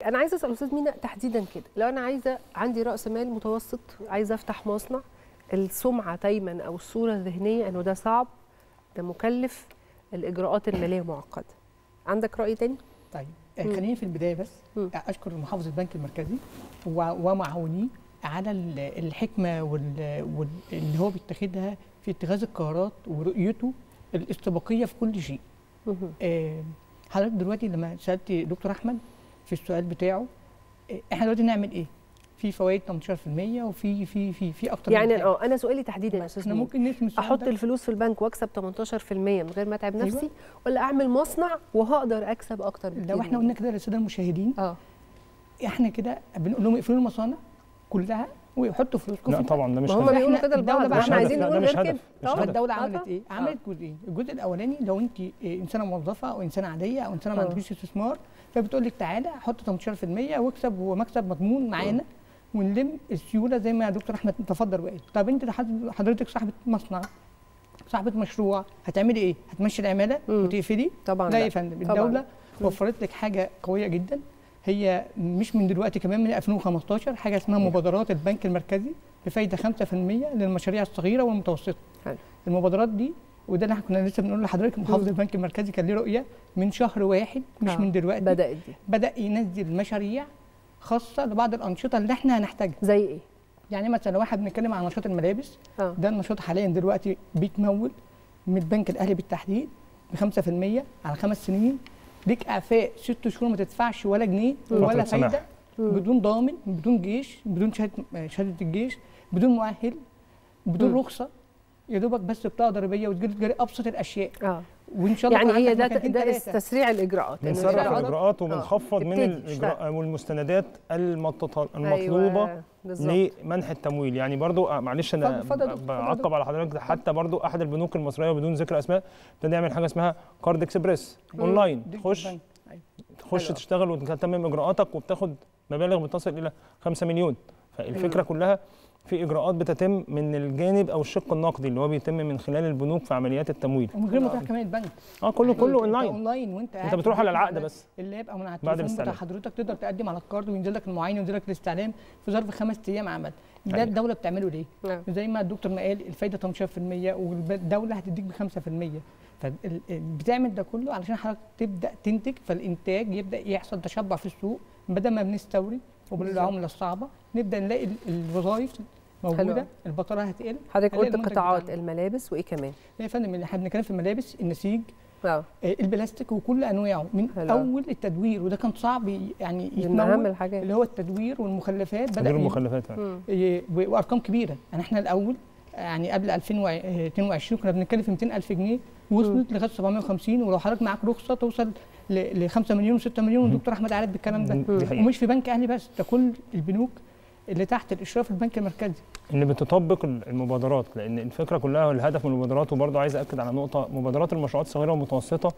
انا عايزه اسال استاذ مينا تحديدا كده، لو انا عندي راس مال متوسط، عايزه افتح مصنع، السمعه دايما او الصوره الذهنيه انه ده صعب، ده مكلف، الاجراءات الماليه معقده. عندك راي تاني؟ طيب خليني في البدايه بس اشكر محافظ البنك المركزي ومعاونيه على الحكمه واللي هو بيتخذها في اتخاذ القرارات ورؤيته الاستباقيه في كل شيء. حضرتك دلوقتي لما سالت دكتور احمد في السؤال بتاعه، احنا دلوقتي نعمل ايه؟ في فوائد 18% وفي في في في اكتر يعني انا سؤالي تحديدا يا استاذ، احنا ممكن نسمي احط الفلوس في البنك واكسب 18% من غير ما اتعب نفسي، ولا اعمل مصنع وهقدر اكسب اكتر بكتير؟ لو احنا قلنا كده للساده المشاهدين احنا كده بنقول لهم اقفلوا المصانع كلها ويحطوا فلوسكم. لا طبعا ده مش هم بيقولوا كده الدوله بقى، احنا عايزين نقول غير كده. الدوله عملت ايه؟ عملت جزئين، الجزء الاولاني لو انت انسانه موظفه او انسانه عاديه او انسانه ما عندكيش استثمار، فبتقول لك تعالى حط 18% واكسب ومكسب مضمون معانا ونلم السيوله زي ما دكتور احمد تفضل وقال. طب انت حضرتك صاحبه مصنع، صاحبه مشروع، هتعملي ايه؟ هتمشي العماله وتقفلي؟ طبعا لا يا فندم، الدوله وفرت لك حاجه قويه جدا، هي مش من دلوقتي، كمان من 2015، حاجه اسمها مبادرات البنك المركزي بفايده 5% للمشاريع الصغيره والمتوسطه. حلو. المبادرات دي وده اللي احنا كنا لسه بنقول لحضرتك، محافظ البنك المركزي كان ليه رؤيه من شهر واحد مش من دلوقتي، بدأ ينزل مشاريع خاصه لبعض الانشطه اللي احنا هنحتاجها. زي ايه؟ يعني مثلا لو احنا بنتكلم عن نشاط الملابس، ده النشاط حاليا دلوقتي بيتمول من البنك الاهلي بالتحديد ب 5% على 5 سنين، ليك اعفاء 6 شهور ما تدفعش ولا جنيه ولا فايده، بدون ضامن، بدون جيش، بدون شهاده الجيش، بدون مؤهل، بدون رخصه، يا دوبك بس بطاقه ضريبيه وتجري ابسط الاشياء. وان شاء الله يعني هي ده تسريع الاجراءات، بنسرع الاجراءات وبنخفض من الاجراء والمستندات المطلوبه لمنح التمويل. يعني برضو معلش انا بعقب على حضرتك، حتى برضو احد البنوك المصريه بدون ذكر اسماء ابتدى يعمل حاجه اسمها كارد اكسبريس اونلاين، تخش تشتغل وتتمم اجراءاتك وبتاخد مبالغ بتصل الى 5 مليون. فالفكره كلها في اجراءات بتتم من الجانب او الشق النقدي اللي هو بيتم من خلال البنوك في عمليات التمويل، ومن غير ما تروح كمان البنك. كله اونلاين وانت انت بتروح على العقد بس اللي يبقى من على التليفون بتاع حضرتك، تقدر تقدم على الكارد وينزل لك المعاين وينزل لك الاستعلام في ظرف 5 ايام عمل. ده الدوله بتعمله ليه؟ زي ما الدكتور ما قال، الفايده 18% والدوله هتديك ب 5%. فبتعمل ده كله علشان حضرتك تبدا تنتج، فالانتاج يبدا يحصل تشبع في السوق، بدل ما بنستورد وبالعمله الصعبه نبدا نلاقي الوظائف موجوده، البطاله هتقل. حضرتك قلت قطاعات الملابس وايه كمان؟ يا فندم احنا بنتكلم في الملابس، النسيج، البلاستيك وكل انواعه، من اول التدوير، وده كان صعب يعني يتمول، اللي هو التدوير والمخلفات، بدا المخلفات وارقام كبيره. يعني احنا الاول يعني قبل 2022 كنا بنتكلم في 200,000 جنيه، وصلت لغايه 750، ولو حضرتك معاك رخصه توصل ل 5 مليون و6 مليون، والدكتور احمد عارف بالكلام ده. ومش في بنك اهلي بس، ده كل البنوك اللي تحت الاشراف البنك المركزي اللي بتطبق المبادرات. لان الفكره كلها والهدف من المبادرات، وبرضه عايز اكد على نقطه، مبادرات المشروعات الصغيره والمتوسطه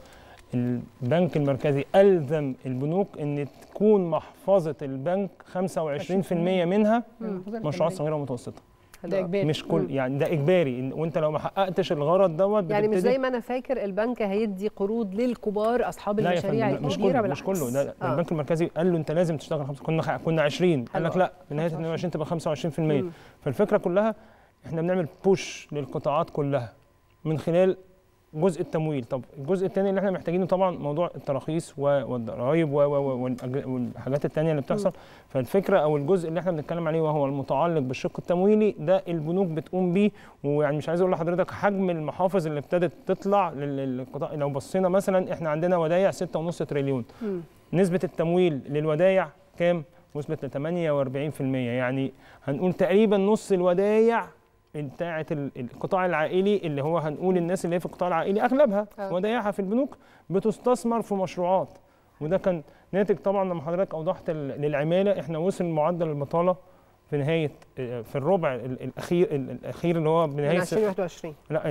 البنك المركزي الزم البنوك ان تكون محفظه البنك 25% منها مشروعات صغيره ومتوسطه. ده اجباري، مش كل يعني ده اجباري، وانت لو ما حققتش الغرض دوت يعني مش زي ما انا فاكر البنك هيدي قروض للكبار اصحاب المشاريع الكبيره. مش كله ده البنك المركزي قال له انت لازم تشتغل 5، كنا 20 قال لك لا في نهايه 22 تبقى 25%. فالفكره كلها احنا بنعمل بوش للقطاعات كلها من خلال جزء التمويل. طب الجزء الثاني اللي احنا محتاجينه طبعا موضوع التراخيص والضرائب والحاجات الثانيه اللي بتحصل. فالفكره او الجزء اللي احنا بنتكلم عليه وهو المتعلق بالشق التمويلي ده البنوك بتقوم بيه. ويعني مش عايز اقول لحضرتك حجم المحافظ اللي ابتدت تطلع للقطاع. لو بصينا مثلا احنا عندنا ودايع 6.5 تريليون، نسبه التمويل للودايع كام؟ وصلت ل 48%. يعني هنقول تقريبا نص الودايع بتاعه القطاع العائلي، اللي هو هنقول الناس اللي هي في القطاع العائلي اغلبها ودايعها في البنوك بتستثمر في مشروعات. وده كان ناتج طبعا لما حضرتك اوضحت للعماله. احنا وصل معدل البطاله في نهايه في الربع الاخير اللي هو بنهايه 2021 لا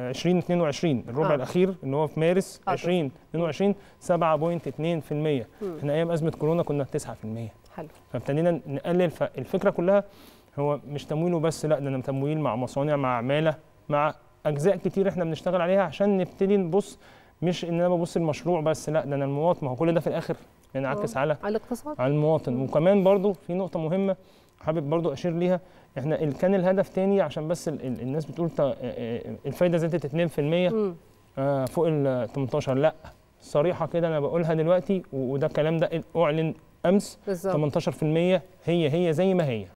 2022 الربع الاخير اللي هو في مارس 2022 7.2%. احنا ايام ازمه كورونا كنا 9%. حلو. فابتدينا نقلل. فالفكره كلها هو مش تمويله بس، لا ده انا تمويل مع مصانع، مع عماله، مع اجزاء كتير احنا بنشتغل عليها عشان نبتدي نبص، مش ان انا ببص المشروع بس، لا ده انا المواطن. ما هو كل ده في الاخر ينعكس على الاقتصاد، على المواطن. وكمان برضو في نقطه مهمه حابب برضو اشير ليها، احنا كان الهدف تاني عشان بس الناس بتقول الفايده زادت 2% فوق ال 18، لا صريحه كده انا بقولها دلوقتي، وده الكلام ده اعلن امس بالزبط. 18% هي زي ما هي.